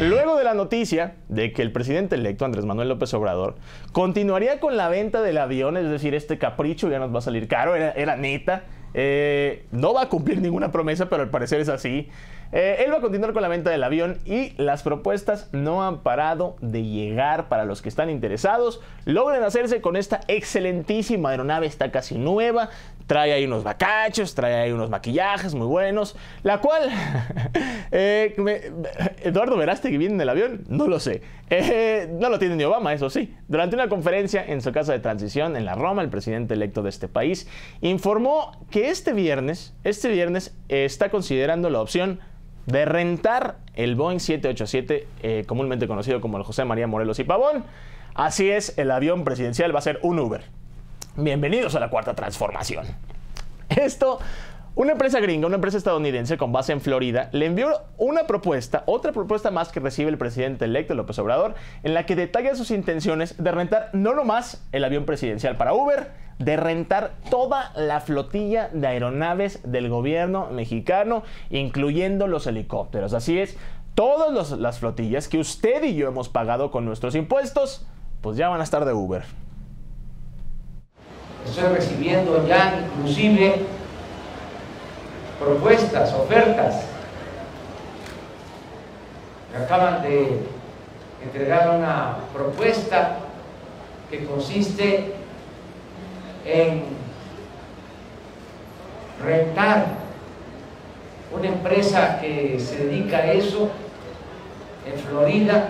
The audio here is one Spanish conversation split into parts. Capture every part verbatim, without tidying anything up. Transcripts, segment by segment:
Luego de la noticia de que el presidente electo, Andrés Manuel López Obrador, continuaría con la venta del avión, es decir, este capricho ya nos va a salir caro, era, era neta, eh, no va a cumplir ninguna promesa, pero al parecer es así. Eh, él va a continuar con la venta del avión y las propuestas no han parado de llegar para los que están interesados. Logren hacerse con esta excelentísima aeronave, está casi nueva, trae ahí unos bacachos, trae ahí unos maquillajes muy buenos, la cual, eh, me, Eduardo Verástegui viene en el avión, no lo sé, eh, no lo tiene ni Obama, eso sí. Durante una conferencia en su casa de transición en la Roma, el presidente electo de este país informó que este viernes, este viernes eh, está considerando la opción de rentar el Boeing siete ochenta y siete, eh, comúnmente conocido como el José María Morelos y Pavón. Así es, el avión presidencial va a ser un Uber. Bienvenidos a la cuarta transformación. Esto, una empresa gringa, una empresa estadounidense con base en Florida, le envió una propuesta, otra propuesta más que recibe el presidente electo López Obrador, en la que detalla sus intenciones de rentar no nomás el avión presidencial para Uber, de rentar toda la flotilla de aeronaves del gobierno mexicano, incluyendo los helicópteros. Así es, todas los, las flotillas que usted y yo hemos pagado con nuestros impuestos, pues ya van a estar de Uber. Estoy recibiendo ya inclusive propuestas, ofertas. Me acaban de entregar una propuesta que consiste en rentar una empresa que se dedica a eso en Florida.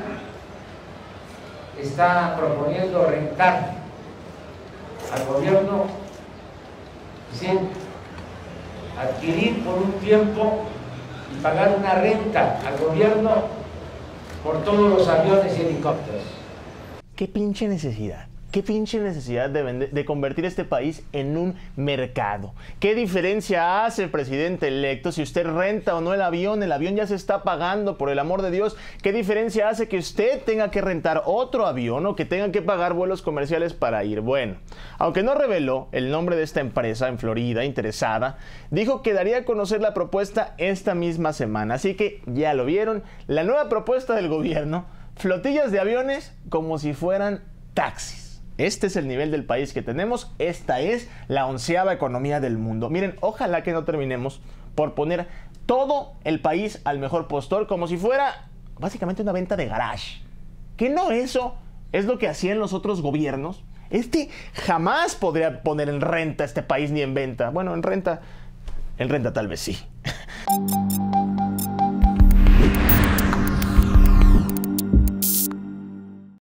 Está proponiendo rentar al gobierno, ¿sí?, adquirir por un tiempo y pagar una renta al gobierno por todos los aviones y helicópteros. ¿Qué pinche necesidad? ¿Qué pinche necesidad de, vender, de convertir este país en un mercado? ¿Qué diferencia hace el presidente electo si usted renta o no el avión? El avión ya se está pagando, por el amor de Dios. ¿Qué diferencia hace que usted tenga que rentar otro avión o que tenga que pagar vuelos comerciales para ir? Bueno, aunque no reveló el nombre de esta empresa en Florida interesada, dijo que daría a conocer la propuesta esta misma semana. Así que ya lo vieron, la nueva propuesta del gobierno, flotillas de aviones como si fueran taxis. Este es el nivel del país que tenemos. Esta es la onceava economía del mundo. Miren, ojalá que no terminemos por poner todo el país al mejor postor, como si fuera básicamente una venta de garage. Que no eso es lo que hacían los otros gobiernos. Este jamás podría poner en renta este país ni en venta. Bueno, en renta, en renta tal vez sí.